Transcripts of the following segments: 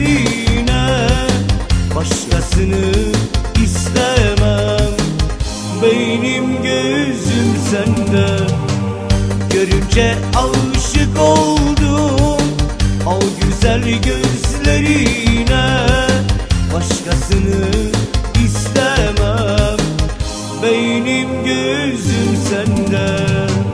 gözlerine, başkasını istemem. Beynim gözüm sende, görünce aşık oldum o güzel gözlerine, başkasını istemem. Beynim gözüm sende.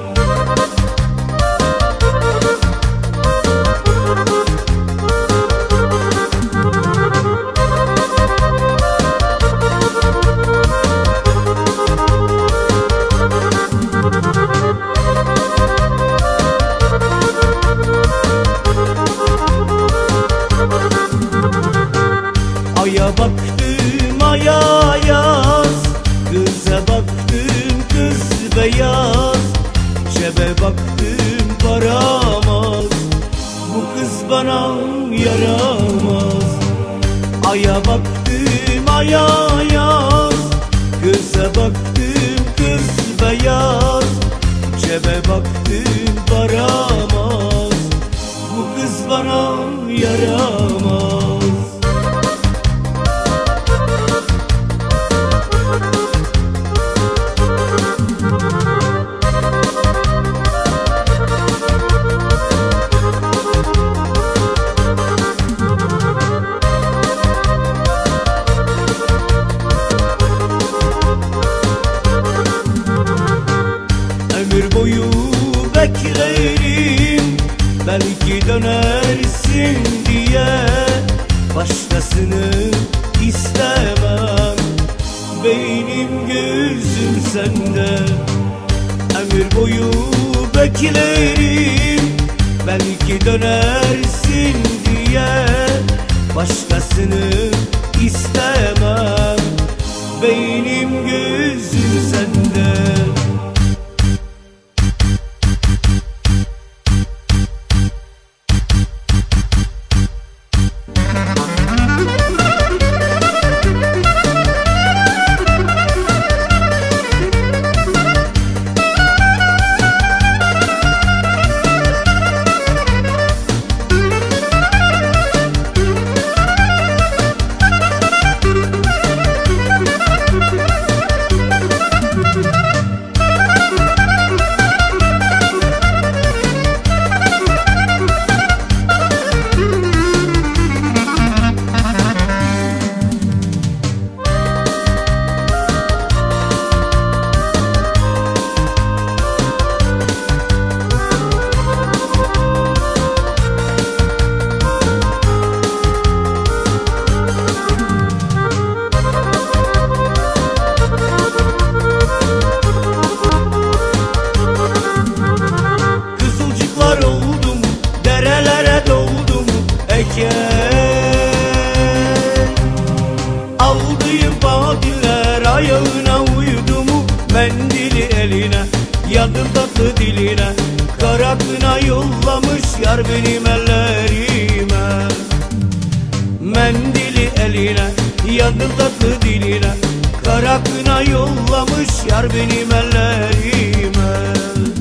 Aya baktım aya yaz, kıza baktım kız beyaz, cebe baktım paramaz, bu kız bana yaramaz. Aya baktım aya yaz, kıza baktım kız beyaz, cebe baktım paramaz, bu kız bana yaramaz. Ömür boyu beklerim, belki dönersin diye, başkasını istemem. Beynim gözüm sende, ömür boyu beklerim, belki dönersin diye, başkasını istemem. Beynim gözüm sende. Oldum, derelere doldum eken, aldığım badiller ayağına uydu mu, mendili eline, yandım tatlı diline, kara kına yollamış yar benim ellerime. Mendili eline, yandım tatlı diline, kara kına yollamış yar benim ellerime.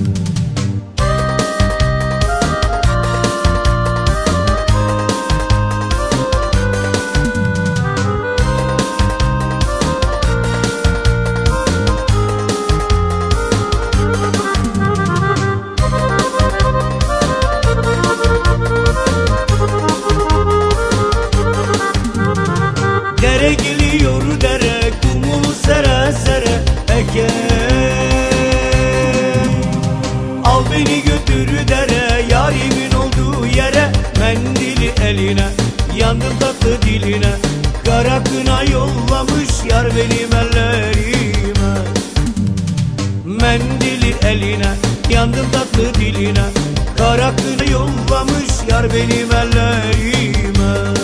Dere geliyor dere, kumunu sere sere eken, al beni götür dere, yarimin olduğu yere. Mendili eline, yandım tatlı diline, kara kına yollamış yar benim ellerime. Mendili eline, yandım tatlı diline, kara kına yollamış yar benim ellerime.